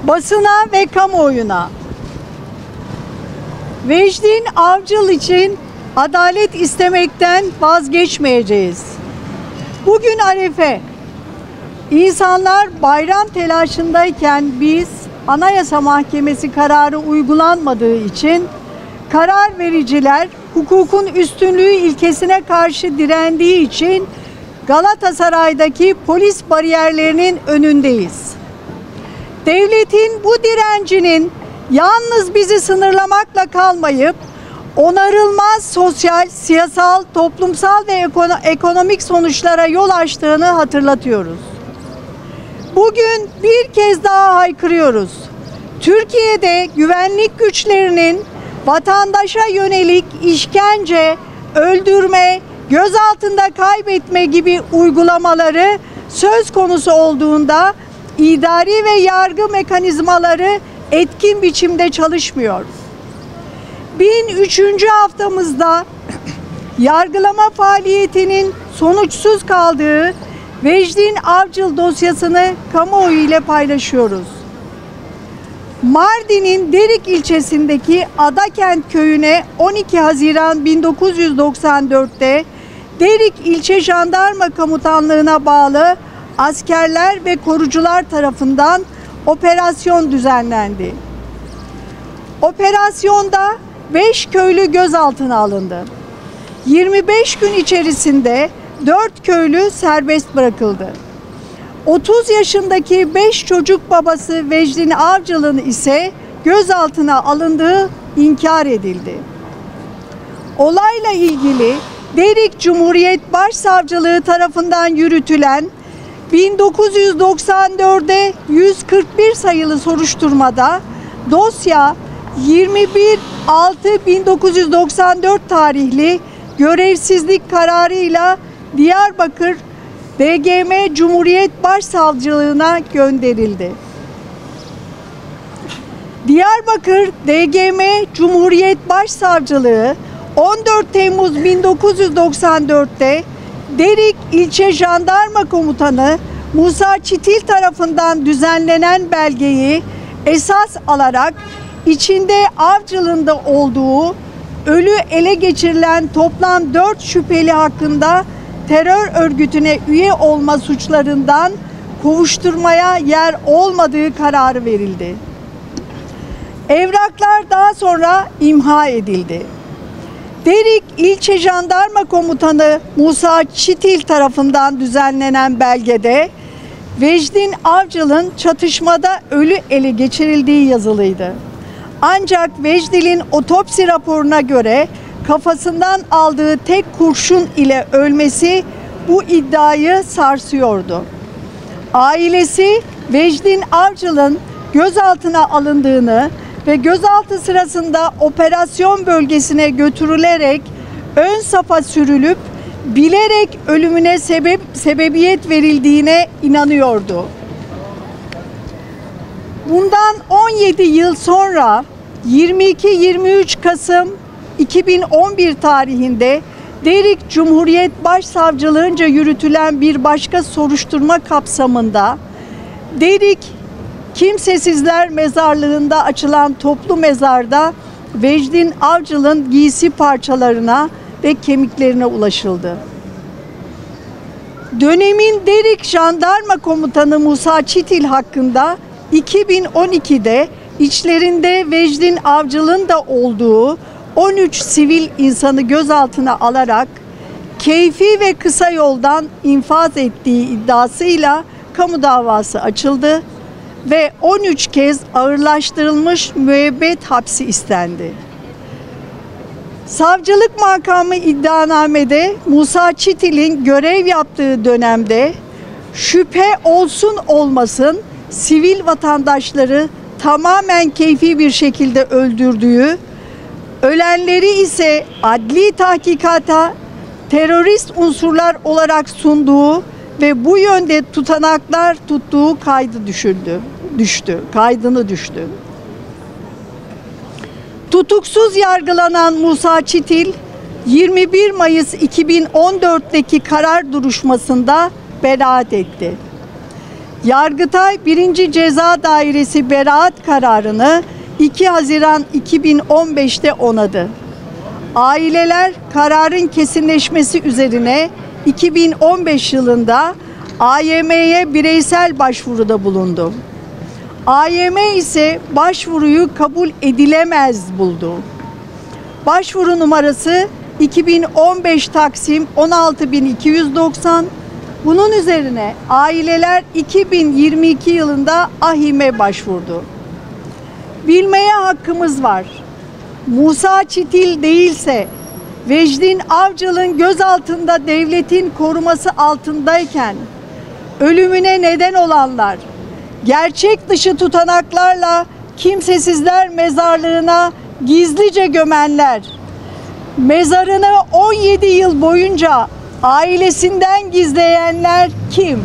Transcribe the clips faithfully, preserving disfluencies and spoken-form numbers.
basına ve kamuoyuna. Vecdin Avcıl için adalet istemekten vazgeçmeyeceğiz. Bugün Arefe. İnsanlar bayram telaşındayken biz Anayasa Mahkemesi kararı uygulanmadığı için karar vericiler hukukun üstünlüğü ilkesine karşı direndiği için Galatasaray'daki polis bariyerlerinin önündeyiz. Devletin bu direncinin yalnız bizi sınırlamakla kalmayıp onarılmaz sosyal, siyasal, toplumsal ve ekonomik sonuçlara yol açtığını hatırlatıyoruz. Bugün bir kez daha haykırıyoruz. Türkiye'de güvenlik güçlerinin vatandaşa yönelik işkence, öldürme, gözaltında kaybetme gibi uygulamaları söz konusu olduğunda idari ve yargı mekanizmaları etkin biçimde çalışmıyor. bin üçüncü haftamızda yargılama faaliyetinin sonuçsuz kaldığı Vecdin Avcıl dosyasını kamuoyu ile paylaşıyoruz. Mardin'in Derik ilçesindeki Adakent köyüne on iki Haziran bin dokuz yüz doksan dört'te Derik İlçe Jandarma Komutanlığı'na bağlı askerler ve korucular tarafından operasyon düzenlendi. Operasyonda beş köylü gözaltına alındı. yirmi beş gün içerisinde dört köylü serbest bırakıldı. otuz yaşındaki beş çocuk babası Vecdin Avcıl'ın ise gözaltına alındığı inkar edildi. Olayla ilgili Derik Cumhuriyet Başsavcılığı tarafından yürütülen bin dokuz yüz doksan dört'e yüz kırk bir sayılı soruşturmada dosya yirmi bir altı bin dokuz yüz doksan dört tarihli görevsizlik kararıyla Diyarbakır D G M Cumhuriyet Başsavcılığına gönderildi. Diyarbakır D G M Cumhuriyet Başsavcılığı on dört Temmuz bin dokuz yüz doksan dört'te Derik İlçe Jandarma Komutanı Musa Çitil tarafından düzenlenen belgeyi esas alarak içinde Avcıl'ın da olduğu ölü ele geçirilen toplam dört şüpheli hakkında terör örgütüne üye olma suçlarından kovuşturmaya yer olmadığı kararı verildi. Evraklar daha sonra imha edildi. Derik İlçe Jandarma Komutanı Musa Çitil tarafından düzenlenen belgede Vecdin Avcıl'ın çatışmada ölü ele geçirildiği yazılıydı. Ancak Vecdil'in otopsi raporuna göre kafasından aldığı tek kurşun ile ölmesi bu iddiayı sarsıyordu. Ailesi Vecdin Avcıl'ın gözaltına alındığını ve gözaltı sırasında operasyon bölgesine götürülerek ön safa sürülüp bilerek ölümüne sebep sebebiyet verildiğine inanıyordu. Bundan on yedi yıl sonra yirmi iki yirmi üç Kasım iki bin on bir tarihinde Derik Cumhuriyet Başsavcılığınca yürütülen bir başka soruşturma kapsamında Derik Kimsesizler Mezarlığı'nda açılan toplu mezarda Vecdin Avcıl'ın giysi parçalarına ve kemiklerine ulaşıldı. Dönemin Derik Jandarma Komutanı Musa Çitil hakkında iki bin on iki'de içlerinde Vecdin Avcıl'ın da olduğu on üç sivil insanı gözaltına alarak keyfi ve kısa yoldan infaz ettiği iddiasıyla kamu davası açıldı ve on üç kez ağırlaştırılmış müebbet hapsi istendi. Savcılık makamı iddianamede Musa Çitil'in görev yaptığı dönemde şüphe olsun olmasın sivil vatandaşları tamamen keyfi bir şekilde öldürdüğü, ölenleri ise adli tahkikata terörist unsurlar olarak sunduğu ve bu yönde tutanaklar tuttuğu kaydı düşürdü, düştü, kaydını düştü. Tutuksuz yargılanan Musa Çitil, yirmi bir Mayıs iki bin on dört'teki karar duruşmasında beraat etti. Yargıtay birinci Ceza Dairesi beraat kararını iki Haziran iki bin on beş'te onadı. Aileler kararın kesinleşmesi üzerine iki bin on beş yılında A Y M'ye bireysel başvuruda bulundu. A Y M ise başvuruyu kabul edilemez buldu. Başvuru numarası iki bin on beş Taksim on altı bin iki yüz doksan. Bunun üzerine aileler iki bin yirmi iki yılında A H İM'e başvurdu. Bilmeye hakkımız var. Musa Çitil değilse Vecdin Avcıl'ın gözaltında devletin koruması altındayken ölümüne neden olanlar, gerçek dışı tutanaklarla kimsesizler mezarlığına gizlice gömenler, mezarını on yedi yıl boyunca ailesinden gizleyenler kim?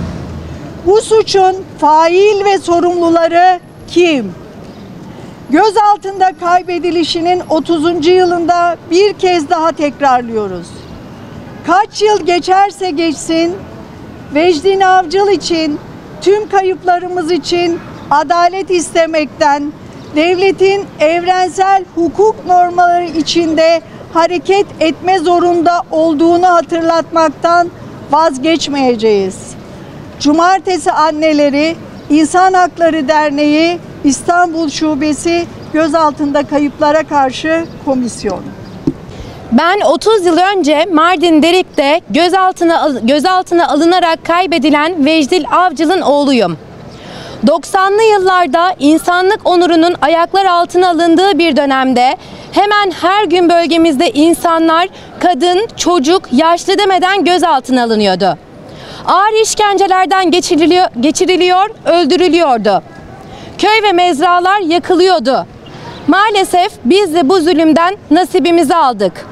Bu suçun fail ve sorumluları kim? Gözaltında kaybedilişinin otuzuncu yılında bir kez daha tekrarlıyoruz. Kaç yıl geçerse geçsin, Vecdin Avcıl için, tüm kayıplarımız için adalet istemekten, devletin evrensel hukuk normaları içinde hareket etme zorunda olduğunu hatırlatmaktan vazgeçmeyeceğiz. Cumartesi Anneleri İnsan Hakları Derneği İstanbul Şubesi Gözaltında Kayıplara Karşı Komisyon. Ben otuz yıl önce Mardin Derik'te gözaltına, gözaltına alınarak kaybedilen Vecdil Avcıl'ın oğluyum. doksanlı yıllarda insanlık onurunun ayaklar altına alındığı bir dönemde hemen her gün bölgemizde insanlar, kadın, çocuk, yaşlı demeden gözaltına alınıyordu. Ağır işkencelerden geçiriliyor, geçiriliyor, öldürülüyordu. Köy ve mezralar yakılıyordu. Maalesef biz de bu zulümden nasibimizi aldık.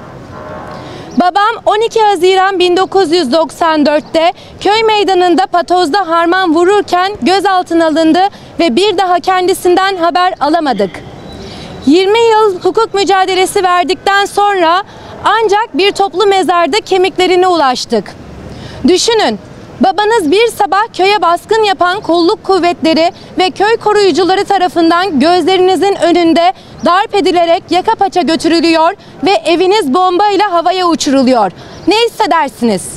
Babam on iki Haziran bin dokuz yüz doksan dört'te köy meydanında patozda harman vururken gözaltına alındı ve bir daha kendisinden haber alamadık. yirmi yıl hukuk mücadelesi verdikten sonra ancak bir toplu mezarda kemiklerine ulaştık. Düşünün, babanız bir sabah köye baskın yapan kolluk kuvvetleri ve köy koruyucuları tarafından gözlerinizin önünde darp edilerek yaka paça götürülüyor ve eviniz bombayla havaya uçuruluyor. Ne hissedersiniz?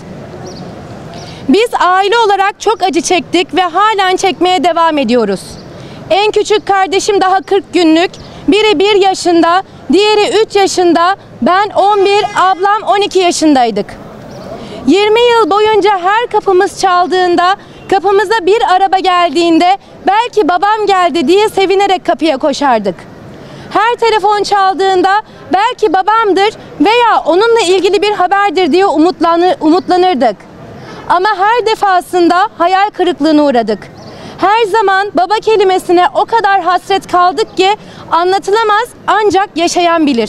Biz aile olarak çok acı çektik ve halen çekmeye devam ediyoruz. En küçük kardeşim daha kırk günlük, biri bir yaşında, diğeri üç yaşında, ben on bir, ablam on iki yaşındaydık. yirmi yıl boyunca her kapımız çaldığında, kapımıza bir araba geldiğinde belki babam geldi diye sevinerek kapıya koşardık. Her telefon çaldığında belki babamdır veya onunla ilgili bir haberdir diye umutlanır, umutlanırdık. Ama her defasında hayal kırıklığına uğradık. Her zaman baba kelimesine o kadar hasret kaldık ki anlatılamaz, ancak yaşayan bilir.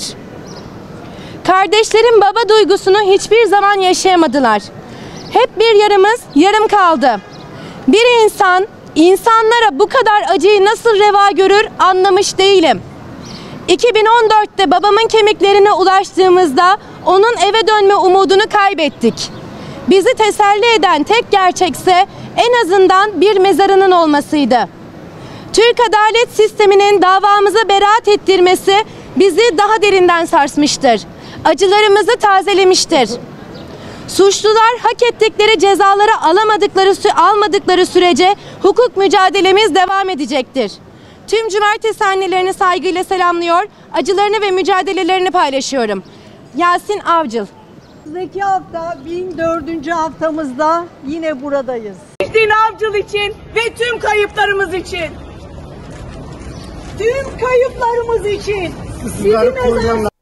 Kardeşlerim baba duygusunu hiçbir zaman yaşayamadılar. Hep bir yarımız yarım kaldı. Bir insan insanlara bu kadar acıyı nasıl reva görür anlamış değilim. iki bin on dört'te babamın kemiklerine ulaştığımızda onun eve dönme umudunu kaybettik. Bizi teselli eden tek gerçekse en azından bir mezarının olmasıydı. Türk adalet sisteminin davamıza beraat ettirmesi bizi daha derinden sarsmıştır. Acılarımızı tazelemiştir. Suçlular hak ettikleri cezaları alamadıkları, almadıkları sürece hukuk mücadelemiz devam edecektir. Tüm cumartesi annelerini saygıyla selamlıyor, acılarını ve mücadelelerini paylaşıyorum. Yasin Avcıl. Önümüzdeki hafta bin dördüncü haftamızda yine buradayız. Vecdin Avcıl için ve tüm kayıplarımız için. Tüm kayıplarımız için. Sizi mezar